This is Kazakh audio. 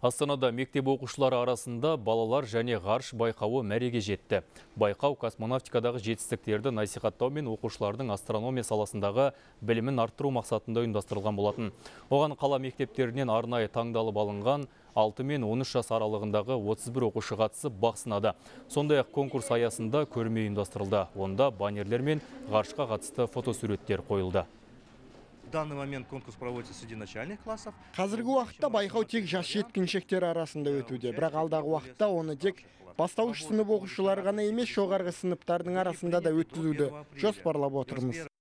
Астанада мектеп оқушылары арасында балалар және ғарыш байқауы мәреге жетті. Байқау космонавтикадағы жетістіктерді насихаттау мен оқушылардың астрономия саласындағы білімін арттыру мақсатында ұйымдастырылған болатын. Оған қала мектептерінен арнайы таңдалып алынған 6 мен 13 жас аралығындағы 31 оқушы қатысып бақ сынады. Сондай-ақ конкурс аясында көрме ұйымдастырылды. Онда баннерлер мен ғарышқа қатысты фотосуреттер қойылды. В данный момент конкурс проводится среди начальных классов. Қазіргі уақытта байқау тек жас жеткіншектер арасында өтуде. Бірақ алдағы уақытта оны тек бастауыш сынып оқушылары ғана емес, жоғарғы сыныптардың арасында да өткізуді жоспарлап отырмыз.